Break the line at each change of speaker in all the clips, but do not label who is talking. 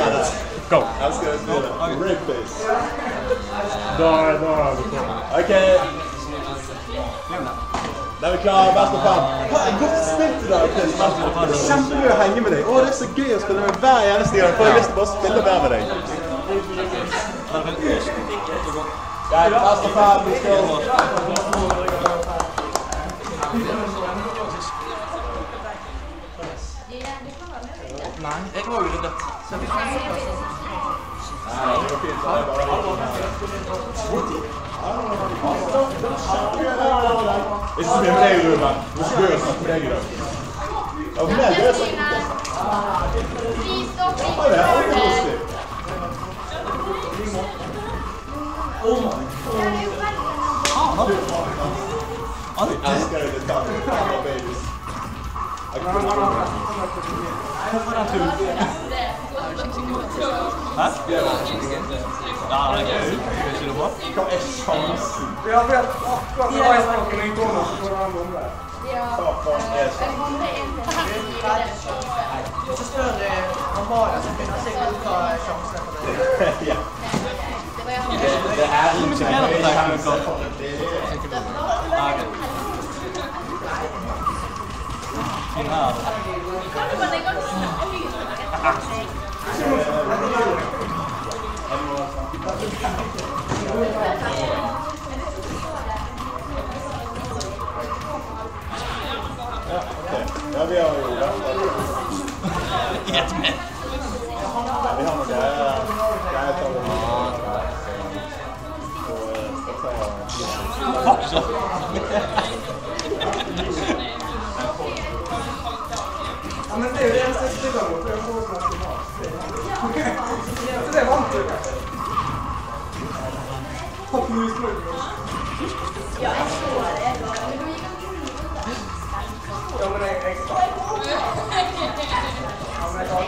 Go.
Jeg skal spille Ribface.
Da er vi klare.
Ok. Da er vi klare, best av 5. Godt spilt i dag, Chris. Det er kjempegøy å henge med deg. Det er så gøy å spille med hver eneste gang. Jeg har lyst til bare å spille mer med deg. Greit, best av 5. Vi skal...
Nei, jeg har jo ryddet. Så vi kan ikke
det går fint. Ikke så mye med deg, Ruben. Det er så gøy å snakke med deg i dag. Ja, for meg er det så gøy. Ja, det er alltid positivt. Jeg elsker det litt av babies.
Hvorfor den turen? Hæ? Ja, det er gøy. Hva er det på?
Hva er sjansen?
Ja, for akkurat det var i snakken min går nå, så får han bombe.
Hva faen er sjansen?
Så spør han bare som finner seg ut av sjansen for det.
Ja.
Det er ikke mer enn det.
Ja, vi har jo
Gjett med.
vi har noe greier til å
Fuck så.
Ja, men det er jo det eneste jeg spiller nå, for jeg får snakke mat. Så det er vant til det. Hopp musbruk.
Ja, jeg så det.
Ja, men jeg skal. Ja, men jeg kan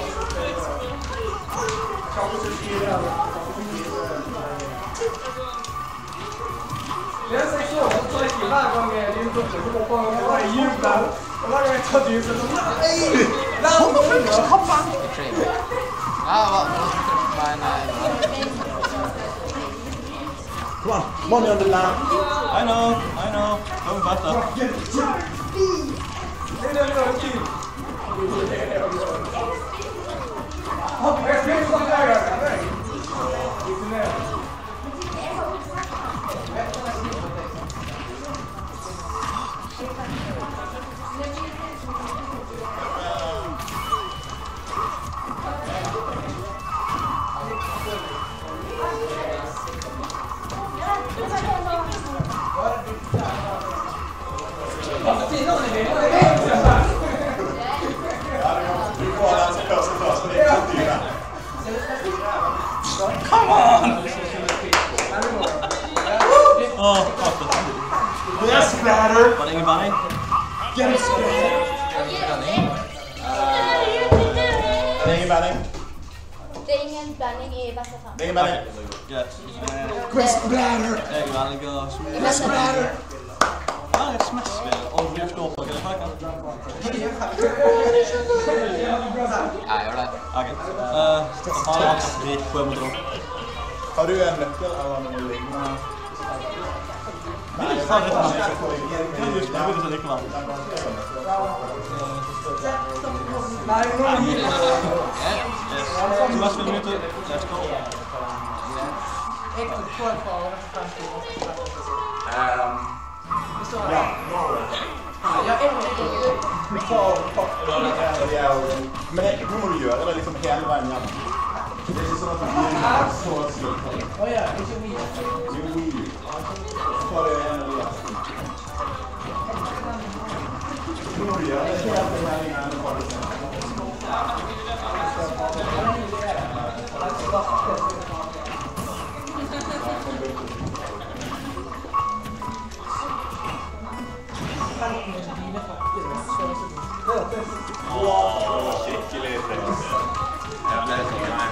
ikke skrive det. Det eneste jeg så, så jeg ikke hver gang jeg begynte opp, så hopper han og jeg jubler. Og hver gang jeg tar dyr, så er det sånn, nei! Hold opp, hopp han!
Come on, money on the line.
I know. Don't better.
Det er det vi har tid. Jeg spiller sånn hver gang, nei. Ikke ned.
Come on! Oh, fuck it.
Yes, splatter.
Var det ingen banning?
Get it, splatter. Det er ingen banning.
Det er ingen blanding i best av 5.
Det er ingen banning.
Greit.
Chris Splatter.
Jeg velger
Chris Splatter.
Ja, et smash-spill. Og du slår på hva det er.
Ja, jeg gjør det.
Ok. Har jeg hatt dritt på en måte?
Har du en nøkkel eller noe lignende?
Vil du ta litt av det? Kan du ikke begynne så likevel?
Nei, nå er det
Yes. Så hva spiller vi til? Let's go.
Jeg tok på et par år for 50 år.
Ja.
Ja, jeg må ikke.
Men nå må du gjøre det liksom hele veien hjem. Det er ikke sånn at du blir så slutt.
Åja, ikke vi.
Jo, ta det en eller resten. Nå må du gjøre det helt til hele veien på det. Skikkelig fint. Jeg ble sånn, nei.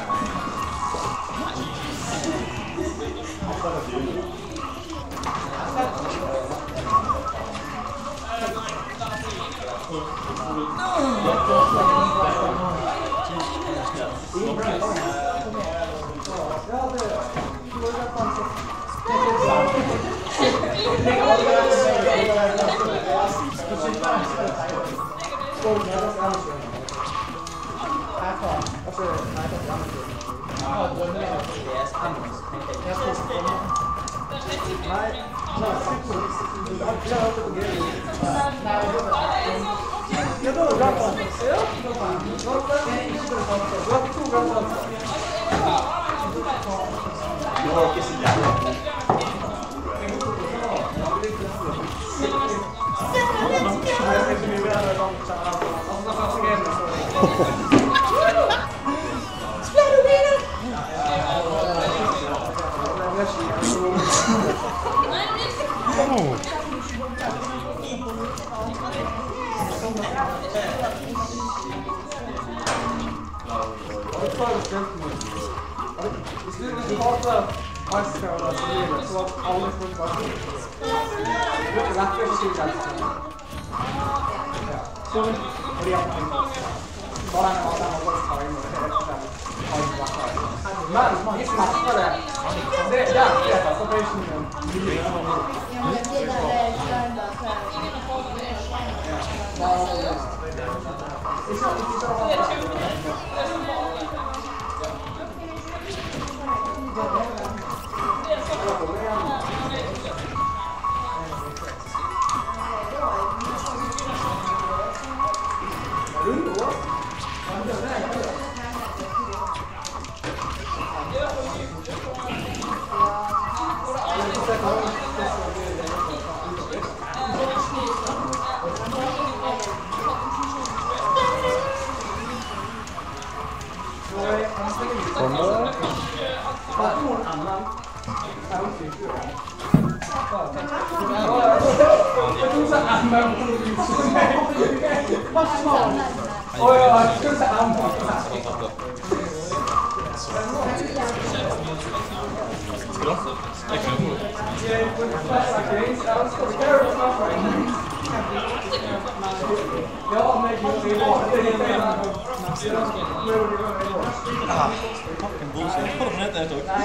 Fucking bullshit. Put him in there, dog.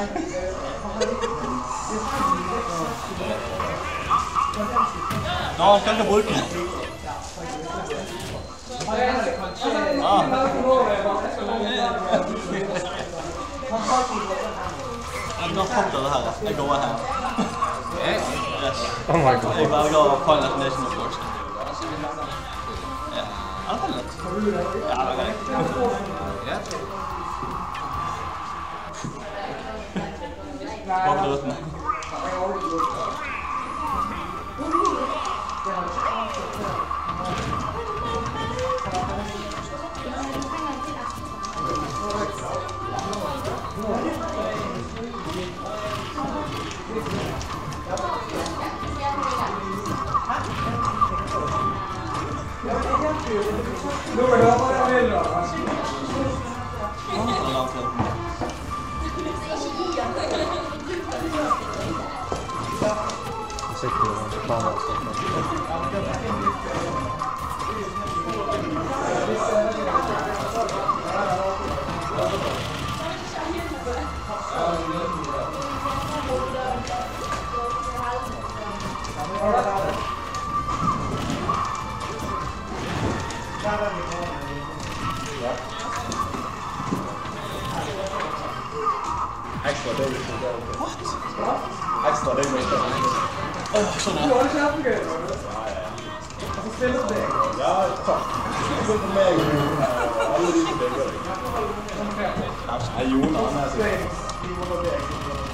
No, han kan ikke bruke den. Jeg går fram til det her. Jeg går her. Yes.
Oh my god.
Jeg velger Final Destination of course. Ja. Er det lett? Ja, det er greit. Bak røten.
Extra day. What? Extra day.
Sånn
Du har kjempegøy. Og så spiller du deg.
Ja, takk. Det er for meg og alle de som bygger deg. Jeg Jona, han er sikkert.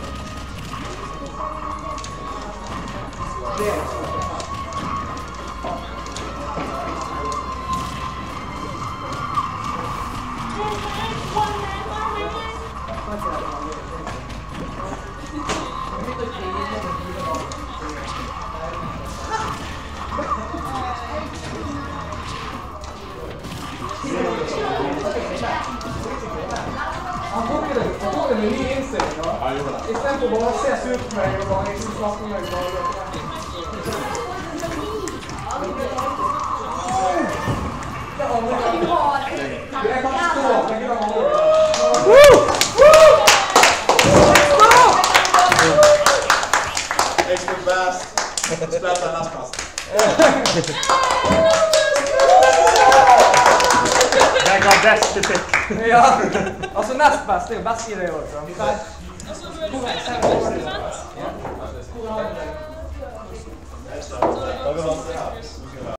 Han tok en ny innstilling da. I stedet for bare å se sur på meg og bare ikke snakke med meg. Jeg kan ikke stå opp, jeg kan ikke
Extra fast. Splatter nest best.
Jeg ga best kritikk.
Ja, altså nest best, det er jo best i det også.
Takk for det.